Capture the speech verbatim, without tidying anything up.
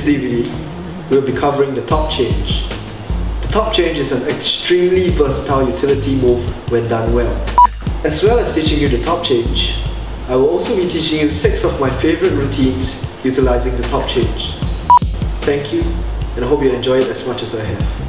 D V D, we'll be covering the top change. The top change is an extremely versatile utility move when done well. As well as teaching you the top change, I will also be teaching you six of my favorite routines utilizing the top change. Thank you, and I hope you enjoy it as much as I have.